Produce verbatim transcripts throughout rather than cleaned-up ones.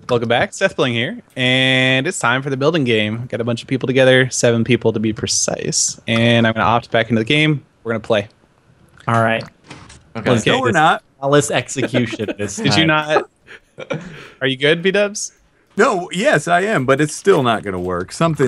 Welcome back, Seth Bling here, and it's time for the building game. Got a bunch of people together, seven people to be precise, and I'm going to opt back into the game. We're going to play. All right. Okay. Let's Okay. no, we're not. Flawless execution this time. Did you not? Are you good, B-dubs? No, yes, I am, but it's still not going to work. Something.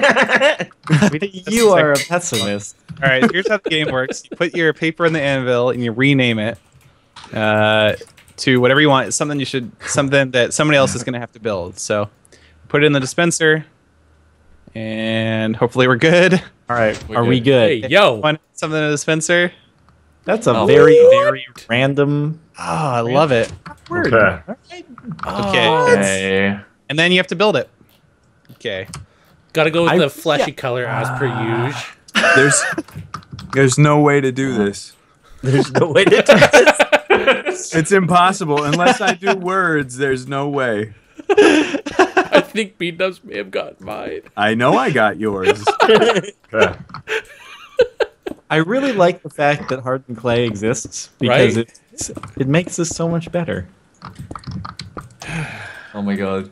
You are a pessimist. All right, here's how the game works. You put your paper in the anvil, and you rename it uh, to whatever you want. It's something you should, something that somebody else is going to have to build. So put it in the dispenser, and hopefully we're good. All right. We're Are we good. good? Hey, yo. Want something in the dispenser? That's a Oh. very, very random. Oh, I love it. word. Okay. Okay. Hey. And then you have to build it. Okay. Gotta go with I- the fleshy yeah. color as per usual. There's, there's no way to do this. There's no way to do this. It's impossible unless I do words. There's no way. I think B-dubs may have got mine. I know I got yours. Okay. I really like the fact that hardened clay exists because Right? it it makes this so much better. Oh my god.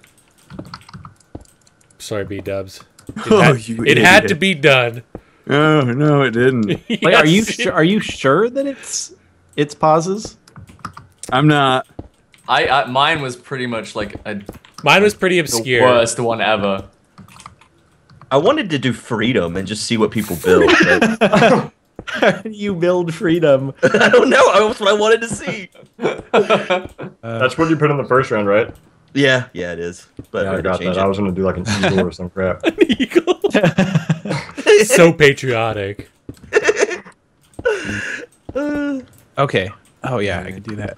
Sorry, B-dubs. It, Oh, had, you it had to idiot. be done. Oh no, it didn't. Like, are you Yes. sure? Are you sure that it's it's pauses? I'm not. I, I mine was pretty much like a, Mine was pretty the obscure. worst one ever. I wanted to do freedom and just see what people build. But How do you build freedom? I don't know. That's what I wanted to see. That's what you put in the first round, right? Yeah, yeah, it is. But Yeah, I I had to got change that. I it. was gonna do like an eagle or some crap. Eagle. So patriotic. Okay. Oh, yeah, I could do that.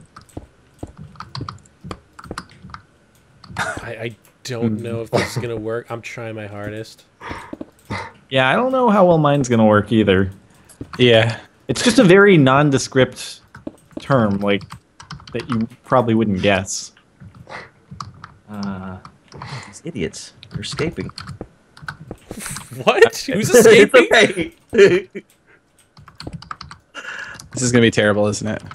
I, I don't know if this is gonna work. I'm trying my hardest. Yeah, I don't know how well mine's gonna work either. Yeah. It's just a very nondescript term, like that you probably wouldn't guess. Uh, These idiots. They're escaping. What? Who's It's escaping? okay. This is going to be terrible, isn't it?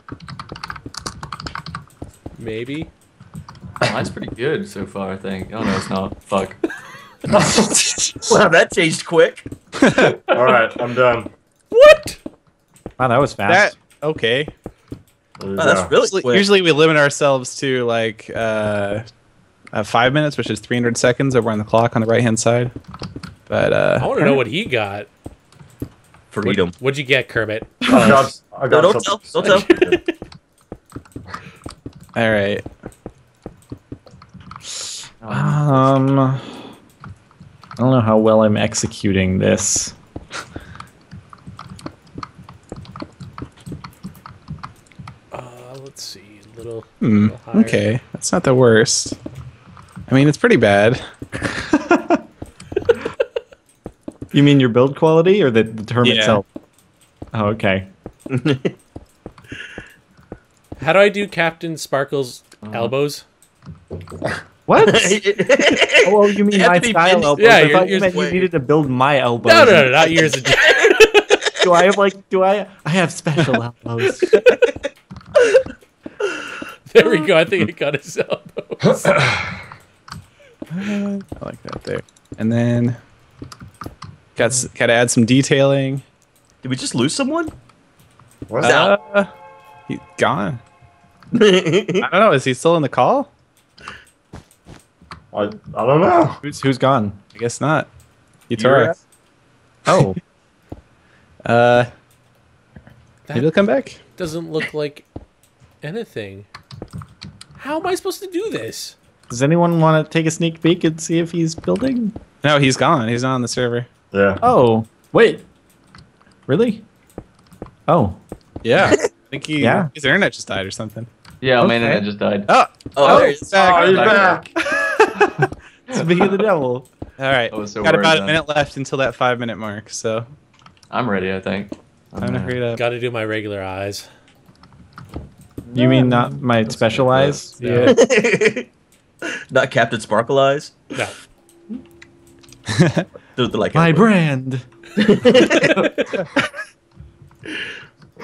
Maybe. mine's pretty good so far, I think. Oh no, it's not. Fuck. Wow, that changed quick. All right, I'm done. What? Wow, that was fast. That, okay. There you Wow, that's go. really Usually, quick. usually we limit ourselves to like uh, uh, five minutes, which is three hundred seconds over on the clock on the right hand side. But uh, I want to know what he got. freedom. What, what'd you get, Kermit? I got, I No, got don't tell. something. Don't tell. all right. Um, I don't know how well I'm executing this. Uh, let's see. Little. Hmm, little higher. okay, that's not the worst. I mean, it's pretty bad. You mean your build quality or the, the term Yeah. itself? Oh, okay. How do I do Captain Sparkle's elbows? What? Oh, well, you mean They have my to be style bending- elbows? Yeah, I you're- thought you you're- meant you needed to build my elbows. No, no, no, not yours. Do I have like? Do I? I have special elbows. There we go. I think I got his elbows. I like that there. And then got s- got to add some detailing. Did we just lose someone? What? Uh, he's gone. I don't know. Is he still in the call? I, I don't know. Who's who's gone? I guess not. You're- Yutora. Oh, Uh, maybe he'll That come back. doesn't look like anything. How am I supposed to do this? does anyone want to take a sneak peek and see if he's building? No, he's gone. He's not on the server. Yeah. Oh, wait. Really? Oh, Yeah. I think he, Yeah. his internet just died or something. Yeah, my Okay. internet just died. Oh, Oh, there he is. back. Oh, you're back. back. speak of the devil. All right. I was so Got worried about a then. minute left until that five minute mark, so I'm ready, I think. time to hurry it up. Got to do my regular eyes. You mean not my specialized? No. Not Captain Sparkle Eyes. No. They're, they're like My elbows. brand.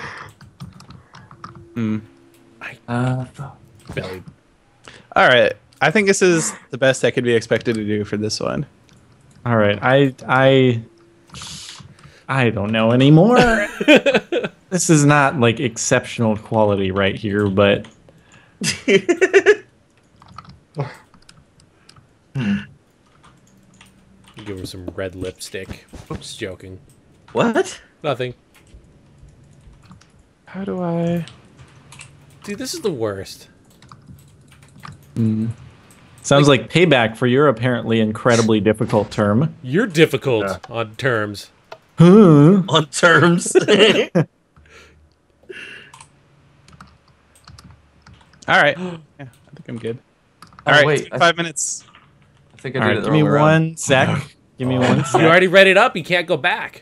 Hmm. Uh, Belly. All right. I think this is the best I could be expected to do for this one. All right, I I I don't know anymore. This is not like exceptional quality right here, but Give him some red lipstick. Oops, joking. What? Nothing. How do I? Dude, this is the worst. sounds like payback for your apparently incredibly difficult term. You're difficult Yeah. on terms. Huh? On terms. All right. Yeah, I think I'm good. All Oh, right, wait, I- five minutes. I think I All did right, it the give me wrong way one around. sec. Give me one You sec. already read it up. You can't go back.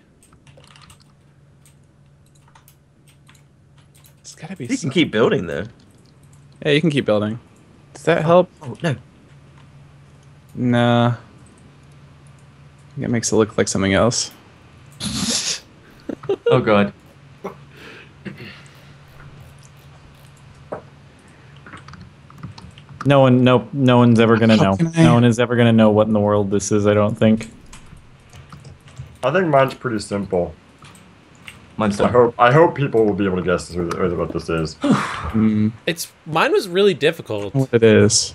It's gotta be. You can some- keep building though. Yeah, you can keep building. Does that help? Oh no. No. I think it makes it look like something else. Oh god. No one, no, no one's ever gonna How know. can I- No one is ever gonna know what in the world this is. I don't think. I think mine's pretty simple. Mine's I done. hope I hope people will be able to guess this, or, or what this is. Hmm. It's mine was really difficult. What it is?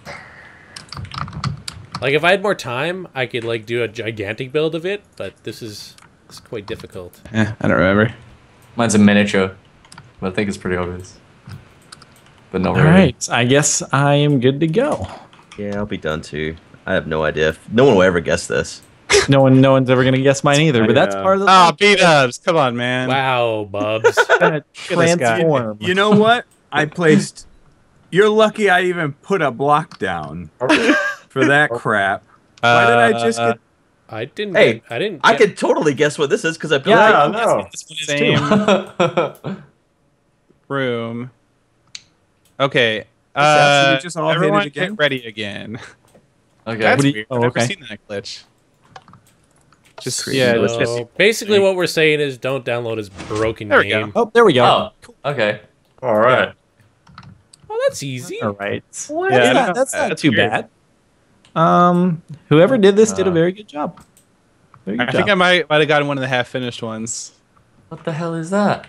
Like if I had more time, I could like do a gigantic build of it. But this is it's quite difficult. Eh, I don't remember. Mine's a miniature, but I think it's pretty obvious. But not All really. right, I guess I am good to go. Yeah, I'll be done too. I have no idea. If, no one will ever guess this. No one, no one's ever gonna guess mine either. But that's Yeah. part of the. Ah, B Dubs, come on, man. Wow, Bubs. gonna at this guy. transform. You know what? I placed. You're lucky I even put a block down for that crap. Why did I just Uh, get? I didn't. Hey, get, I didn't. I get- could totally guess what this is because I played. Yeah, I know. Same room. Okay. so Uh, we just all hit it everyone again? get ready again. Okay. That's What do you- weird. oh, I've never okay. seen that glitch. Just Crazy yeah, glitch. just So, hit- basically, what we're saying is don't download his broken There we game. Oh, there we go. Oh, okay. All right. Oh, that's easy. All right. Yeah, I That's don't not, know. that's not That's too weird. bad. Um, whoever did this did a Uh, very good job. Very good I job. think I might might have gotten one of the half finished ones. What the hell is that?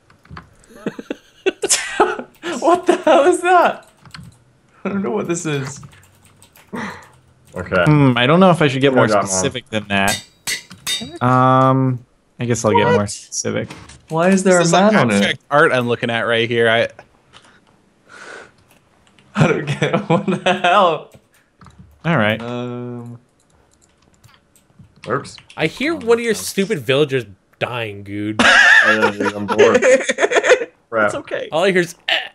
What the hell is that? I don't know what this is. Okay. Hmm, I don't know if I should get I more got mine. specific than that. Um, I guess I'll get more specific. Why is there This a is like man on it? abstract art I'm looking at right here. I I don't get it. What the hell? All right. Um. Oops. I hear one of your stupid villagers dying, dude. I didn't even- I'm bored. Crap. It's okay. All I hear is. Eh.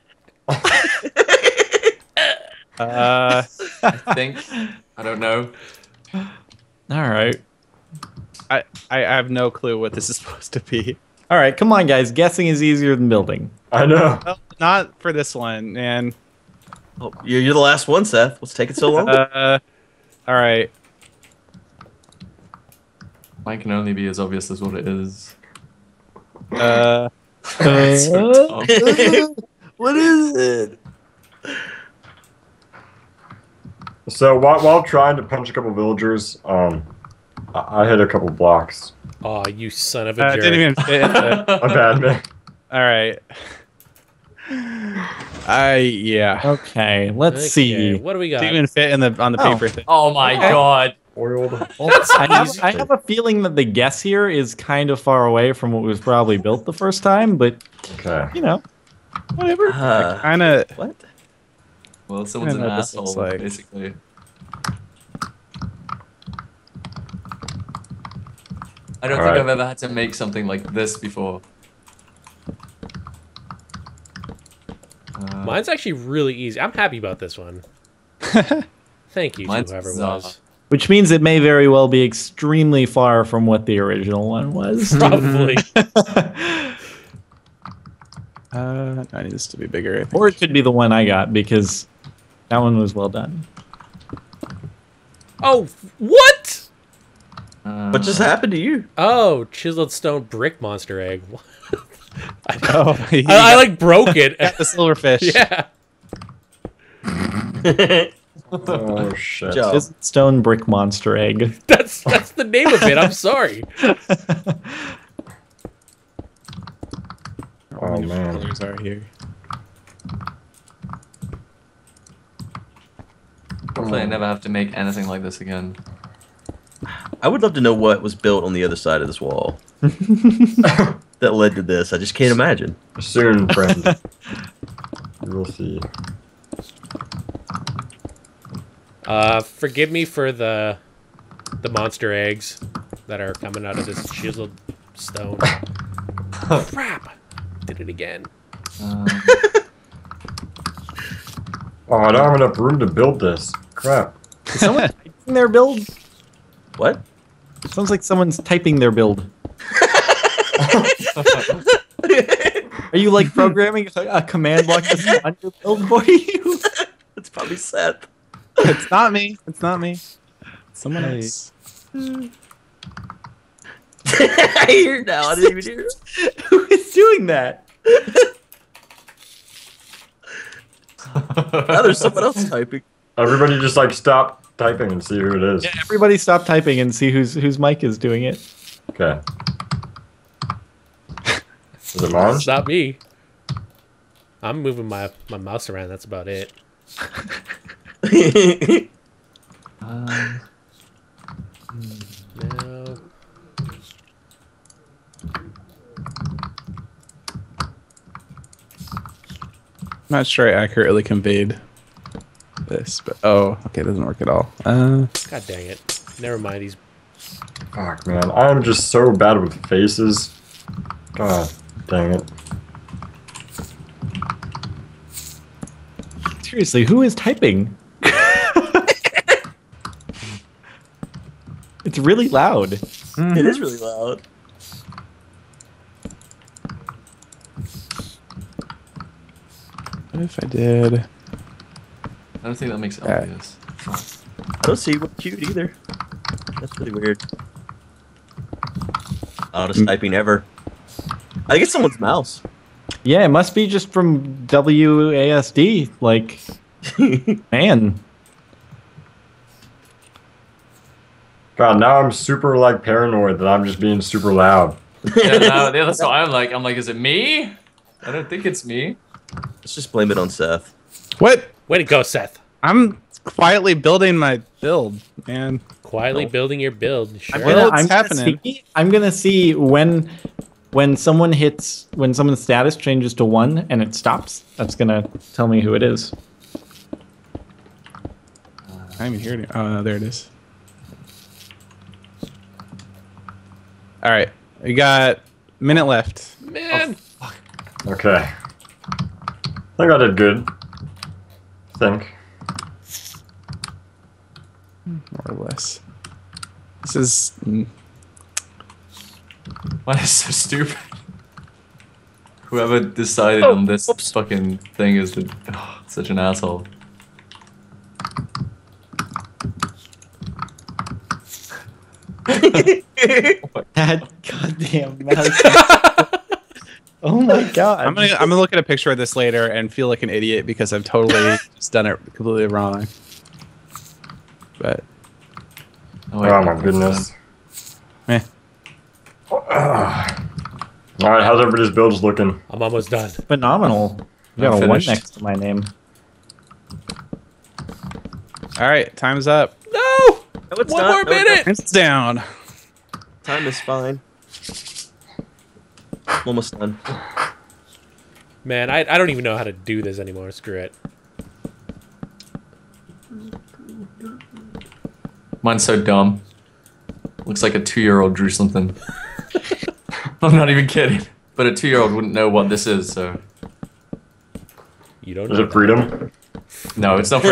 uh I think. I don't know. All right. I I have no clue what this is supposed to be. All right. Come on, guys. Guessing is easier than building. I know. Well, not for this one, man. Oh, you're, you're the last one, Seth. What's taking so long? Uh, all right. Mine can only be as obvious as what it is. Uh, So dumb. What is it? So while, while trying to punch a couple villagers, um, I, I hit a couple blocks. Oh, you son of a uh, jerk. didn't even fit in the, My bad, man. all right. I yeah. Okay. Let's Okay, see. What do we got? Didn't even fit in the on the Oh. paper thing. Oh my god. Foiled. I have, I have a feeling that the guess here is kind of far away from what was probably built the first time, but Okay. you know, whatever. Uh, Kind of. what? Well, someone's an know what this looks asshole, like. basically. I don't think Alright. I've ever had to make something like this before. Uh, Mine's actually really easy. I'm happy about this one. Thank you to Mine's whoever it bizarre. was. Which means it may very well be extremely far from what the original one was. Probably. Uh, I need this to be bigger. I think. Or it could be the one I got because that one was well done. Oh, what? uh, What just happened to you? Oh, chiseled stone brick monster egg. I, Oh, he I, I like broke it. got the silverfish. Yeah. Oh shit. Joe. Just stone brick monster egg. That's that's the name of it. I'm sorry. Oh man. Colors are here. Hopefully I never have to make anything like this again. I would love to know what was built on the other side of this wall that led to this. I just can't imagine. Soon, friend. You will see. Uh, forgive me for the the monster eggs that are coming out of this chiseled stone. Crap! Did it again. Um, Oh, I don't have enough room to build this. Crap. Is someone typing their build? What? It sounds like someone's typing their build. Are you like programming a a command block to spawn your build for you? It's probably Seth. It's not me. It's not me. Someone Hey. else. I hear now. I didn't even hear. Who is doing that? Now there's someone else typing. Everybody just like stop typing and see who it is. Yeah, everybody stop typing and see whose whose mic is doing it. Okay. Is it mine? It's not me. I'm moving my, my mouse around. That's about it. Um, No. I'm not sure I accurately conveyed this, but oh, okay, it doesn't work at all. Uh, God dang it. Never mind. He's Fuck, man. I am just so bad with faces. God dang it. seriously, who is typing? It's really loud. It is really loud. what if I did? I don't think that makes it Yeah. obvious. I don't see what cute either. That's really weird. Loudest typing ever. I think it's someone's mouse. Yeah, it must be just from W A S D. Like, man. God, now I'm super like paranoid that I'm just being super loud. Yeah, no, yeah, that's what I'm like. I'm like, is it me? I don't think it's me. Let's just blame it on Seth. What? way to go, Seth. I'm quietly building my build, man. Quietly building your build. I'm Sure. Well, gonna, it's I'm gonna happening. see- I'm gonna see when when someone hits when someone's status changes to one and it stops. That's gonna tell me who it is. I didn't even hear it. Oh, no, there it is. All right, we got a minute left. Man. Okay. I think I did good. I think. More or less. This is. mm, Why is so stupid? Whoever decided Oh, on this whoops. fucking thing is the, oh, such an asshole. That goddamn mouse. Oh my god. I'm gonna I'm gonna look at a picture of this later and feel like an idiot because I've totally just done it completely wrong. But Oh, wait, Oh my that's goodness. eh. Alright, how's everybody's builds looking? I'm almost done. Phenomenal. You I'm got a one finished. next to my name. All right, time's up. No! No, it's One not. more No, it's minute! It's down. not. Time is fine. I'm almost done. Man, I, I don't even know how to do this anymore. Screw it. Mine's so dumb. Looks like a two-year-old drew something. I'm not even kidding. But a two-year-old wouldn't know what this is, so... You don't Is know it freedom? No, it's not for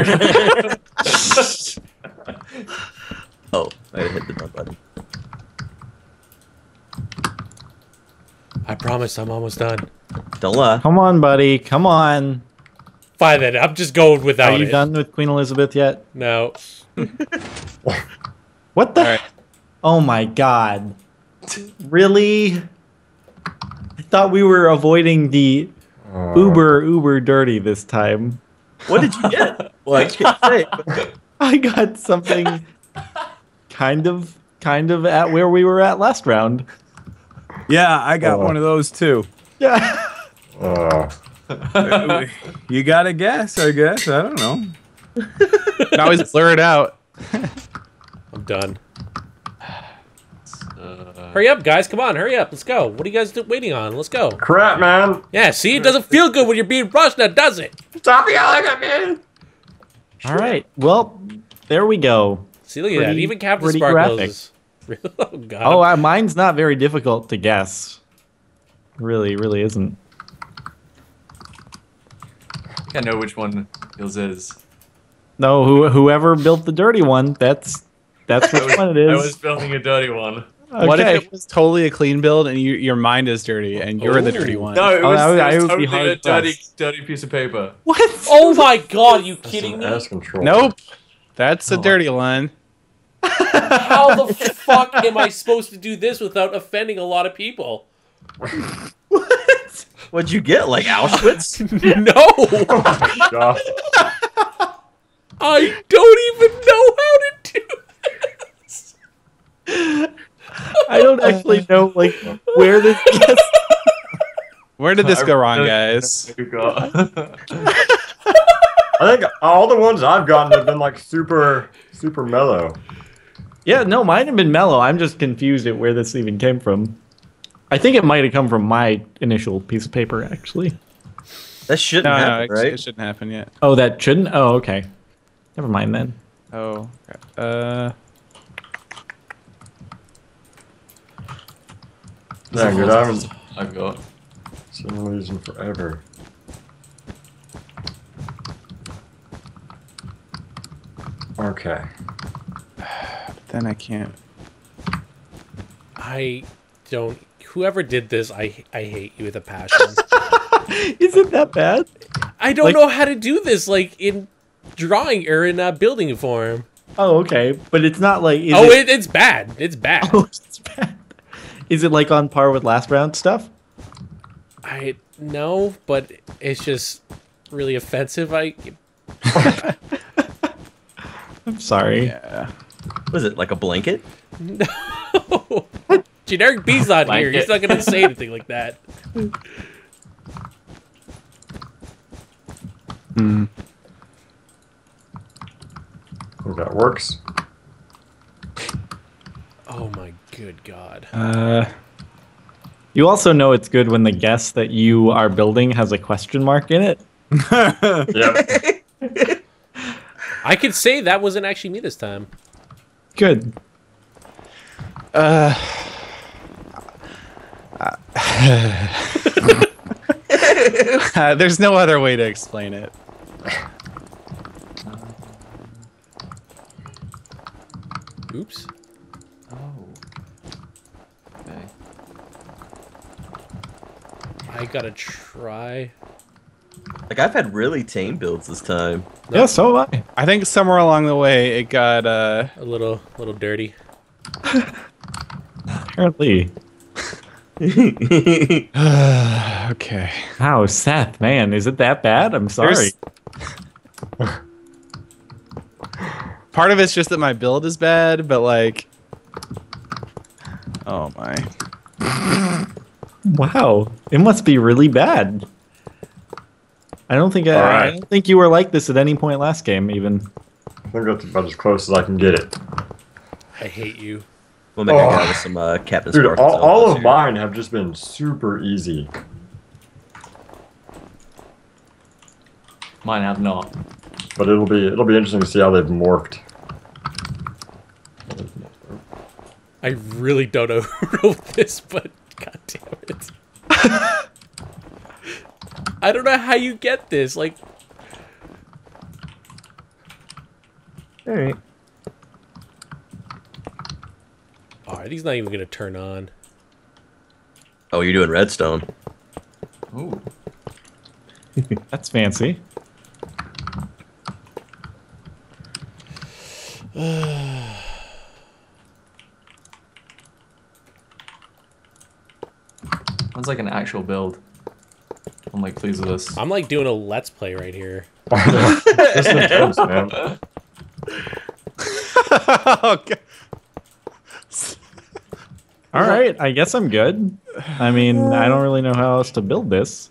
Oh, I hit the done button. I promise I'm almost done. Don't lie. Come on, buddy. Come on. Fine then. I'm just going without Are you it. done with Queen Elizabeth yet? No. What the? All right. Oh my god. Really? I thought we were avoiding the Uh, uber uber dirty this time. What did you get? Well, I can't say. But I got something kind of, kind of at where we were at last round. Yeah, I got Oh. one of those too. Yeah. Uh, You gotta guess, I guess. I don't know. You can always blur it out. I'm done. Uh, Hurry up, guys! Come on, hurry up! Let's go. What are you guys do- waiting on? Let's go. crap, man. Yeah, see, it doesn't feel good when you're being rushed, now does it? Stop yelling at me. All right. Well, there we go. See, look at that. Pretty- Even Captain pretty Sparkles. graphic. is- Oh god. Oh, uh, mine's not very difficult to guess. Really, really isn't. I think I know which one yours is. No, who, whoever built the dirty one, that's that's which one it is. I was building a dirty one. What if Okay. it was totally a clean build and you, your mind is dirty and you're the dirty Ooh. one? No, it Oh, was, I would- I it was would be totally a hard dirty, pressed. dirty piece of paper. What? Oh my god, you kidding Some me? ass control. Nope. That's a Oh. dirty one. How the fuck am I supposed to do this without offending a lot of people? what'd you get? Like Auschwitz? No! God. I don't even know how to do this! I don't actually know like where this gets. Where did this I go wrong, really- guys? You got- I think all the ones I've gotten have been like super, super mellow. Yeah, no, mine have been mellow. I'm just confused at where this even came from. I think it might have come from my initial piece of paper, actually. That shouldn't No, no, happen, it, right? it shouldn't happen yet. Oh, that shouldn't? Oh, okay. Never mind then. Oh, crap. uh, Yeah, good. I haven't I've got. seen one of these in forever. Okay. then I can't. I don't... Whoever did this, I I hate you with a passion. Is it that bad? I don't Like- know how to do this, like, in drawing or in uh, building form. Oh, okay. But it's not like. Is oh, it, it, it's bad. It's bad. oh, it's bad. Is it like on par with last round stuff? I know, but it's just really offensive. I I'm sorry. Yeah. Was it like a blanket? no. Generic B's not here. He's not gonna say anything like that. Hmm. If that works. Oh my good god. Uh, You also know it's good when the guess that you are building has a question mark in it. Yep. I could say that wasn't actually me this time. Good. uh, uh, there's no other way to explain it. Oops. Oh. Okay. I gotta try. Like I've had really tame builds this time. Yeah, so have I. I think somewhere along the way it got uh A little, little dirty. Apparently. okay. Wow, Seth, man, is it that bad? I'm sorry. There's- Part of it's just that my build is bad, but like, oh my. Wow, it must be really bad. I don't think I, All I right. don't think you were like this at any point last game, even. I think that's about as close as I can get it. I hate you. We'll make a Oh. guy with some uh, Captain Dude, Sparkles. all, all outfits of here. mine have just been super easy. Mine have not. But it'll be it'll be interesting to see how they've morphed. I really don't know who wrote this, but god damn it. I don't know how you get this. Like, All right. alright, he's not even gonna turn on. Oh, you're doing redstone. Ooh. That's fancy. Sounds like an actual build. I'm like pleased with this. I'm like doing a let's play right here. This is intense, man. Oh, God. All right, I guess I'm good. I mean, I don't really know how else to build this.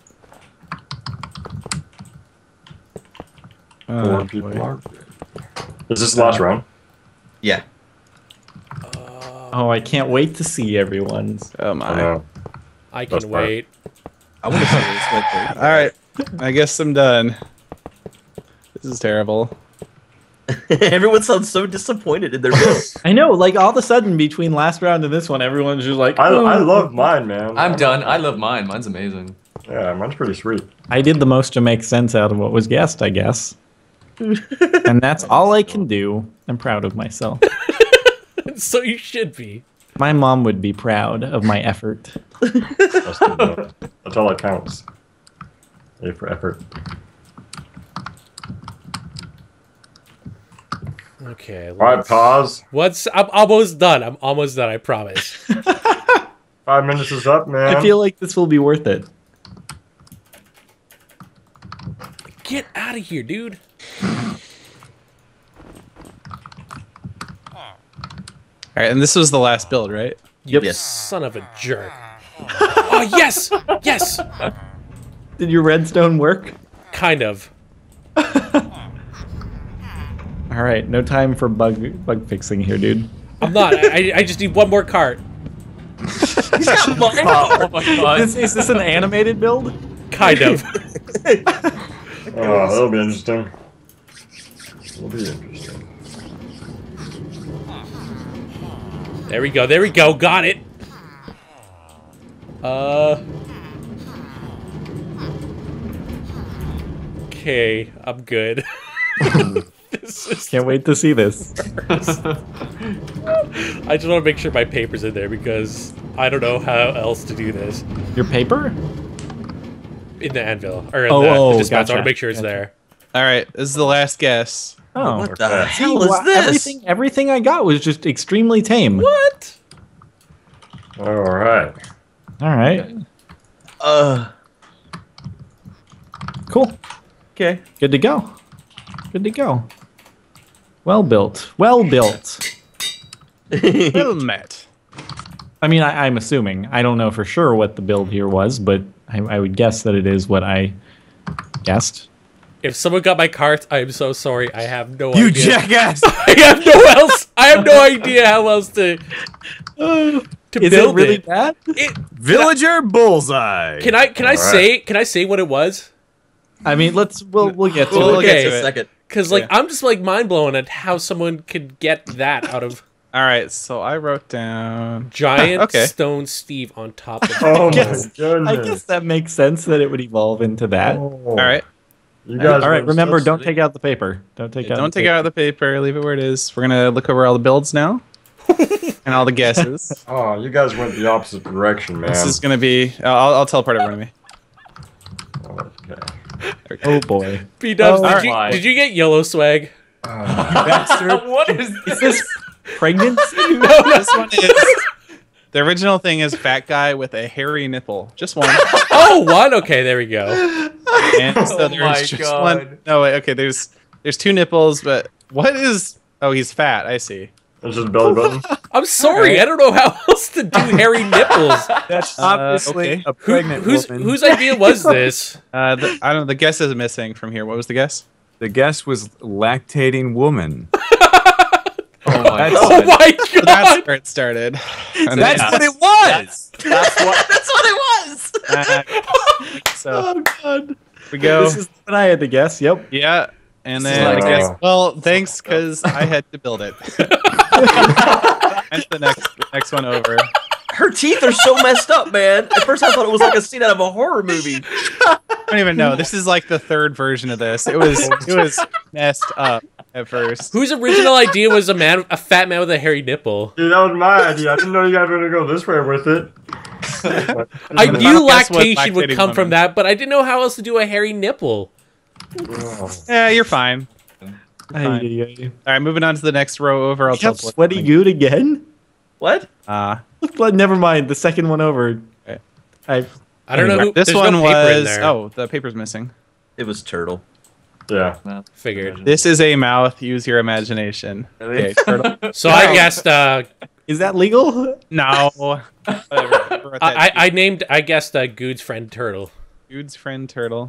Four Oh, people boy. are. Is this the last round? Yeah. Oh, I can't wait to see everyone's. Oh I my. know. I That's can fine. wait. I want to see this went through. All right, I guess I'm done. This is terrible. Everyone sounds so disappointed in their build. I know, like all of a sudden between last round and this one, everyone's just like, I, I "Oh." love mine, man. I'm done. I love mine. Mine's amazing. Yeah, mine's pretty sweet. I did the most to make sense out of what was guessed, I guess. And that's all I can do. I'm proud of myself. So you should be. My mom would be proud of my effort. That's, good enough. That's all that counts. A for effort. Okay. All right, let's- pause. What's? I'm almost done. I'm almost done. I promise. Five minutes is up, man. I feel like this will be worth it. Get out of here, dude. All right, and this was the last build, right? You Yes. son of a jerk. Oh yes, yes. Did your redstone work? Kind of. All right, no time for bug bug fixing here, dude. I'm not. I, I just need one more cart. Oh my god. Is, is this an animated build? Kind of. Oh, that'll be interesting. It'll be interesting. There we go. There we go. Got it. Uh. Okay, I'm good. This is- Can't wait to see this. I just want to make sure my paper's in there because I don't know how else to do this. Your paper? In the anvil or in Oh, the, oh, the dispenser. I gotcha, want to make sure it's gotcha. there. All right, this is the last guess. Oh, What the okay. hell See, is wha- this? Everything, everything I got was just extremely tame. What? All right. All right, Uh, cool. okay. Good to go. Good to go. Well built. Well built. Well met. I mean, I, I'm assuming. I don't know for sure what the build here was, but I, I would guess that it is what I guessed. If someone got my cart, I am so sorry. I have no You idea. jackass! I have no else. I have no idea how else to to Is build it really it. bad? It- Villager bullseye. Can I can I All right. say can I say what it was? I mean, let's we'll we'll get to We'll it. get Okay. to A it. second. Because like I'm just like mind blown at how someone could get that out of All right, so I wrote down. giant Okay. stone Steve on top of. Oh my guess- goodness. I guess that makes sense that it would evolve into that. Oh. All right, You guys All right, were remember, such- don't take out the paper. Don't take out. don't the take out the paper. Leave it where it is. We're gonna look over all the builds now and all the guesses. Oh, you guys went the opposite direction, man. This is gonna be. I'll, I'll teleport everyone to me. Okay. Oh boy. B Dubs, Oh, did you my. did you get yellow swag? What is Is this pregnancy? This one is. The original thing is fat guy with a hairy nipple. Just one. Oh, one. Okay, there we go. And so Oh there's my just God. one. No, wait. Okay, there's there's two nipples, but what is? Oh, he's fat. I see. It's just belly button. I'm sorry. I don't know how else to do hairy nipples. That's Uh, obviously okay. a Who, pregnant whose woman. whose idea was this? Uh, the, I don't know. The guess is missing from here. What was the guess? The guess was lactating woman. Oh my That's- Oh god. my So that's god! where it started. And That's then- what it was! That's what. That's what it was. uh, so Oh god. we go. This is what I had to guess. Yep. Yeah, and This is then I like- guess. Well, thanks, because I had to build it. And the next the next one over. Her teeth are so messed up, man. At first, I thought it was like a scene out of a horror movie. I don't even know. This is like the third version of this. It was it was messed up at first. Whose original idea was a man, a fat man with a hairy nipple? Dude, that was my idea. I didn't know you guys were gonna go this way with it. I The knew final guess was lactation would lactating come from woman. that, but I didn't know how else to do a hairy nipple. Oh. Yeah, you're fine. Ay, Fine. ay, ay. All right, moving on to the next row over. I'll You have teleport sweaty something. good again? What? Uh, But never mind. The second one over. Okay. I I don't know who. this there's one no paper in was. there. Oh, the paper's missing. It was turtle. Yeah. Figured. This is a mouth. Use your imagination. Really? Okay, turtle. So I guessed. Uh, Is that legal? No. Whatever. Wrote that I, I I named. I guessed uh, Good's friend Turtle. Dude's friend turtle.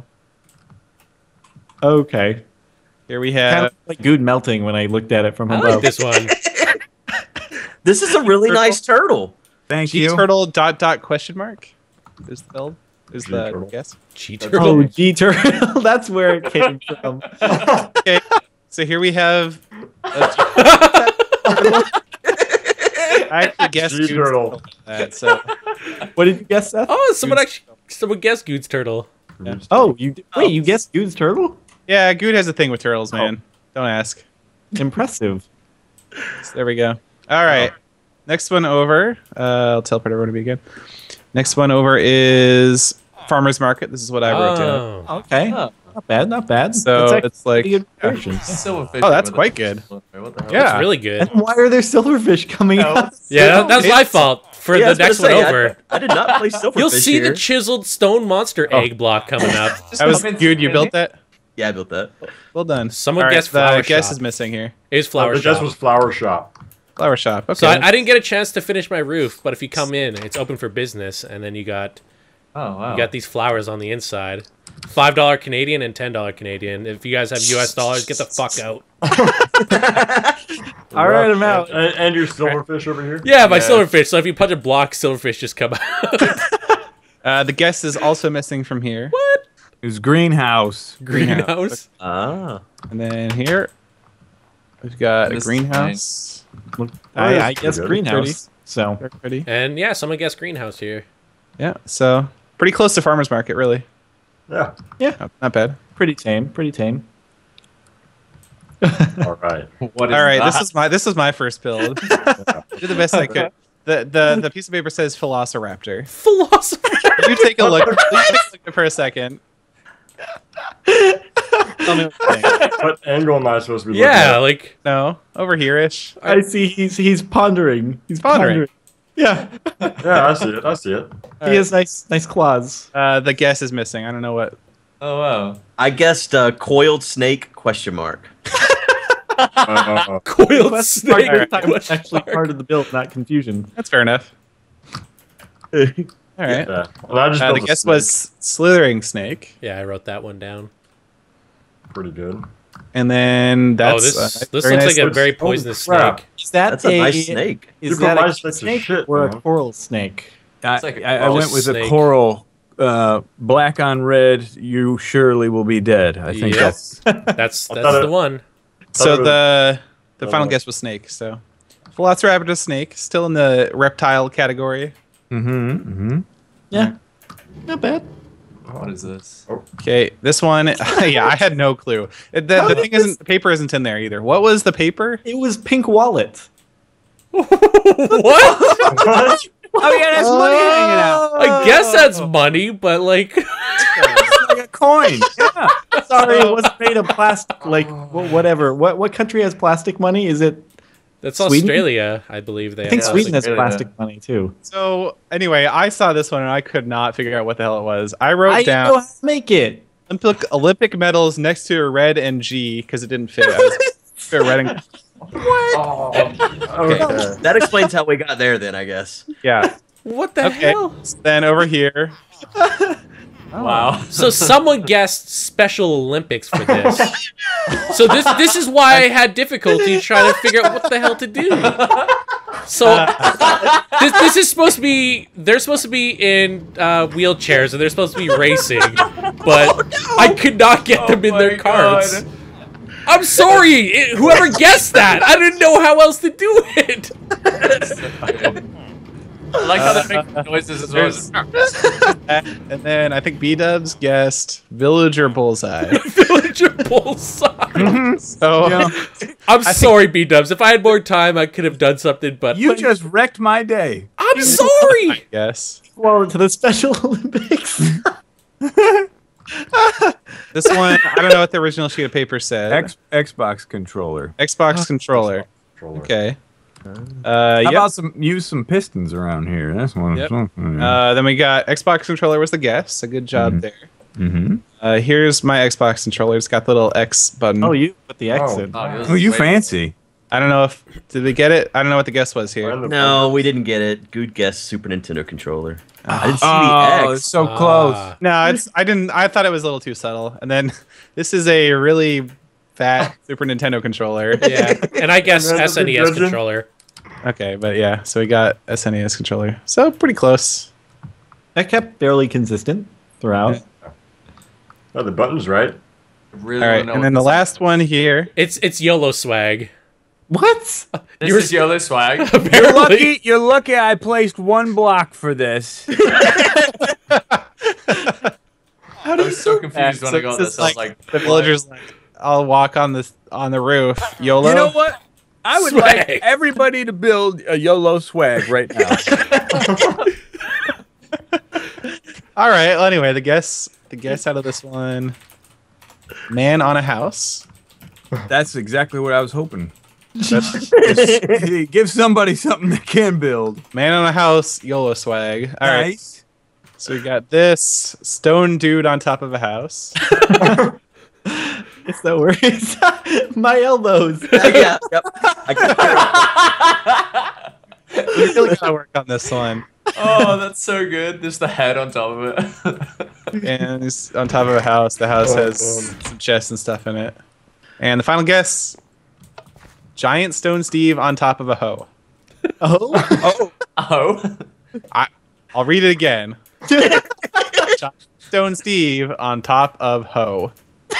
Okay. Here we Kind have. of like good melting when I looked at it from I above. like this one. This is a really Turtle. nice turtle. Thank G you. turtle dot dot question mark. Is the build? Is the G-turtle. guess? G Oh, Turtle. G turtle. That's where it came from. Okay. So here we have. a G- I actually guessed G Goose turtle. on that. So What did you guess, Seth? Oh, someone actually. Someone guessed Good's Turtle. Oh, you d- wait. You guessed Good's turtle? yeah, Good has a thing with turtles, man. Don't ask. Impressive. So there we go. All right. Next one over. Uh, I'll teleport everyone to be again. Next one over is Farmer's Market. This is what I wrote down. Oh. Okay. Oh. Not bad. Not bad. So That's actually it's like, pretty good version. Silverfish. Oh, that's with a- quite good. Wait, what the hell? Yeah. It's really good. And why are there silverfish coming out? Yeah, that, that's my fault for Yeah, I the was next gonna one say, over. I, I did not play silverfish You'll see here. the chiseled stone monster egg block coming up. That was good. You built that? Yeah, I built that. Well done. Someone All right, guessed the Flower guess Shop. is missing here. It was Flower The guess Shop. was Flower Shop. Flower Shop. Okay. So I, I didn't get a chance to finish my roof, but if you come in, it's open for business, and then you got Oh, wow. you got these flowers on the inside. Five dollar Canadian and ten dollar Canadian. If you guys have U S dollars, get the fuck out. All right, I'm out. And, and your silverfish over here? Yeah, my silverfish. So if you punch a block, silverfish just come out. Uh, the guess is also missing from here. It was greenhouse. Greenhouse. Ah. And then here, we've got This a is greenhouse. I, I Pretty guess good. greenhouse. So Very pretty. And yeah, someone guessed greenhouse here. Yeah. So pretty close to Farmer's Market, really. Yeah. Not, not bad. pretty tame. Pretty tame. All right. What is All right. that? This is my this is my first build. Did the best I could. The, the the piece of paper says Velociraptor. Philosopher. You take a look. You take a look for a second. Tell me what you think. What angle am I supposed to be Yeah, looking like No, over here-ish. I see. He's he's pondering. He's Pondering. Yeah. at? Yeah, I see it. I see it. He has nice nice claws. Uh, the guess is missing. I don't know what. Oh, wow. I guessed uh, coiled snake question mark. Uh, coiled snake. Alright. Time was actually part of the build, not confusion. That's fair enough. All right. yeah. And I just Uh, built the a guess snake. was slithering snake, Yeah, I wrote that one down. pretty good. and then that's oh, this uh, this very looks nice like a little- very poisonous crap. snake. Is that That's a nice snake. Is You that put a my snakes to snake shit, or a man. coral snake? I, like a I, I coral went with snake. a coral. Uh, black on red. You surely will be dead. I think Yep. that's. That's I that's thought the it- one. So Thought it the the Oh, final no. guess was snake. So Velociraptor snake, still in the reptile category. Mm-hmm. Mm-hmm. Yeah. Not bad. What is this? Okay, this one, yeah, I had no clue. The, the thing isn't, the paper isn't in there either. What was the paper? It was pink wallet. What? What? Oh yeah, that's money hanging out. I guess that's money, but like, It's like a coin. Yeah. Sorry, it wasn't made of plastic. Like wh- whatever. What what country has plastic money? Is it? that's Sweden? Australia, I believe they. I think have Sweden has Australia. plastic money too. So anyway, I saw this one and I could not figure out what the hell it was. I wrote I down know how to make it. Olympic Olympic medals next to a red and G because it didn't fit. I was fit red and, Oh, okay. That explains how we got there then, I guess. Yeah. What the Okay. hell? Then over here, wow. So someone guessed Special Olympics for this. So this this is why I had difficulty trying to figure out what the hell to do. So this, this is supposed to be they're supposed to be in uh, wheelchairs and they're supposed to be racing, but I could not get them in their my carts. God. I'm sorry, it, whoever guessed that. I didn't know how else to do it. I like how they make noises as well. as- and then I think B Dubs guessed villager bullseye. Villager bullseye. So I'm sorry, B Dubs. If I had more time, I could have done something. But You just wrecked my day. I'm sorry. yes, Well, to the Special Olympics. this one I don't know what the original sheet of paper said. X Xbox controller. Xbox controller. Controller. Okay. Uh, How yep. about some use some pistons around here? That's one. Yep. Uh, Uh, then we got Xbox controller was the guess. A good job Mhm. there. mm-hmm. Uh, here's my Xbox controller. It's got the little X button. Oh, you put the X Oh. in. Oh, Oh, you Wait. fancy. I don't know if did we get it. I don't know what the guess was here. And the- No, we didn't get it. Good guess, Super Nintendo controller. I didn't see Oh, the it's X. so close. Ah. No, it's I didn't. I thought it was a little too subtle. And then this is a really fat Super Nintendo controller. Yeah, and I guess That's a big S N E S legend. controller. Okay, but yeah, so we got S N E S controller. So pretty close. I kept fairly consistent throughout. Oh, the button's right. Really All right, wanna know and what then the this last one here. It's it's YOLO swag. What? is. This You're- is YOLO swag. You're Apparently, lucky. You're lucky. I placed one block for this. I was so confused when I got this this. is I was like like, the villagers like, I'll walk on this on the roof. YOLO. You know what? I would Swag. like everybody to build a YOLO swag right now. All right. Well, anyway, the guess the guess out of this one. Man on a house. That's exactly what I was hoping. Give somebody something they can build. Man on a house. YOLO swag. All right. Nice. So we got this stone dude on top of a house. It's the worst. My elbows. yeah, yep. I got We really gotta work on this one. oh, that's so good. There's the head on top of it. And it's on top of a house. The house Oh, has um. some chests and stuff in it. And the final guess: giant stone Steve on top of a hoe. Oh. Oh, oh. I'll read it again. Giant stone Steve on top of hoe.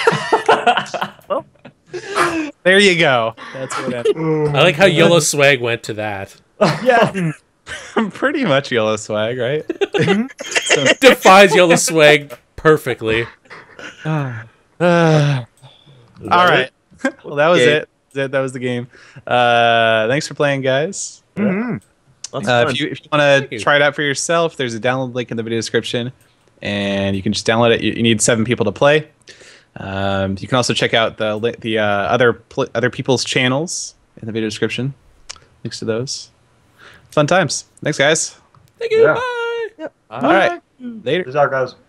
There you go. That's what it is. I like how YOLO swag went to that. Yeah. Pretty much yellow swag, right? So, Defies YOLO swag perfectly. uh, Is that all right. it? Well, that was Okay. it. That that was the game. Uh, thanks for playing, guys. mhm. That's Uh, fun. if you if you want to Thank you. try it out for yourself, there's a download link in the video description, and you can just download it. You, you need seven people to play. Um, you can also check out the li- the uh, other pl- other people's channels in the video description. Links to those. Fun times. Thanks, guys. Thank you. Yeah. Bye. All right. Later. Peace out, guys.